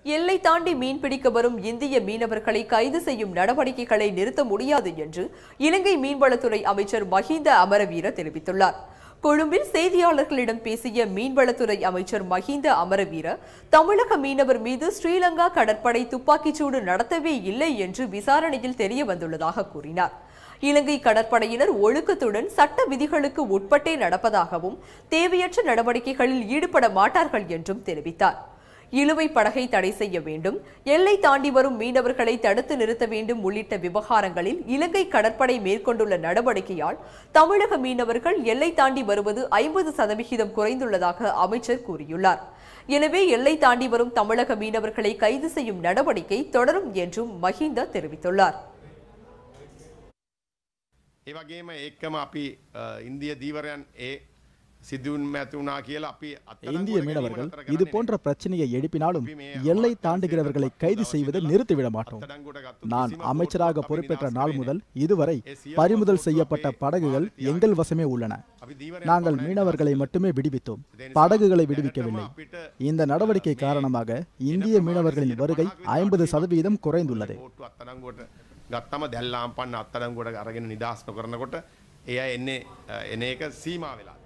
எல்லை தாண்டி மீன்பிடிக்க வரும் இந்திய மீனவர்களை கைது செய்யும் நடவடிக்கைகளை நிறுத்த முடியாது என்று இலங்கை மீன்வளத்துறை அமைச்சர் மஹிந்த அமரவீர தெரிவித்துள்ளார். கொழும்பில் செய்தியாளர்களிடம் பேசிய மீன்வளத்துறை அமைச்சர் மஹிந்த அமரவீர, தமிழக மீனவர் மீது ஸ்ரீலங்கா கடற்படை துப்பாக்கிச்சூடு நடத்தவே இல்லை என்று விசாரணையில் தெரிய வந்துள்ளதாக கூறினார். இலங்கை கடற்படையினர் ஒழுக்கத்துடன் சட்ட விதிகளுக்கு உட்பட்டே நடப்பதாகவும் தேவையற்ற நடவடிக்கைகளில் ஈடுபட மாட்டார்கள் என்றும் தெரிவித்தார். இழுவை படகை தடை செய்ய வேண்டும், எல்லை தாண்டி வரும் மீனவர்களை தடுத்து நிறுத்த வேண்டும் உள்ளிட்ட விவகாரங்களில் இலங்கை கடற்படை மேற்கொண்டுள்ள நடவடிக்கையால் தமிழக மீனவர்கள் எல்லை தாண்டி வருவது 50% குறைந்துள்ளதாக அமைச்சர் கூறியுள்ளார். எனவே எல்லை தாண்டி வரும் தமிழக மீனவர்களை கைது செய்யும் நடவடிக்கை தொடரும் என்றும் மஹிந்த தெரிவித்துள்ளார். இந்திய மீனவர்கள் இது போன்ற பிரச்சனையை எழுப்பினாலும் எல்லை தாண்டுகிறவர்களை கைது செய்வதை நிறுத்திவிட மாட்டோம். நான் அமைச்சராக பொறுப்பேற்ற நாள் முதல் இதுவரை பறிமுதல் செய்யப்பட்ட படகுகள் எங்கள் வசமே உள்ளன. நாங்கள் மீனவர்களை மட்டுமே விடுவித்தோம், படகுகளை விடுவிக்கவில்லை. இந்த நடவடிக்கை காரணமாக இந்திய மீனவர்களின் வருகை 50% குறைந்துள்ளது. ගත්තම දැල්ලාම් පන්න අත්අඩංගුවට අරගෙන නිදහස් නොකරනකොට එයා එන්නේ එන එක සීමා වෙලා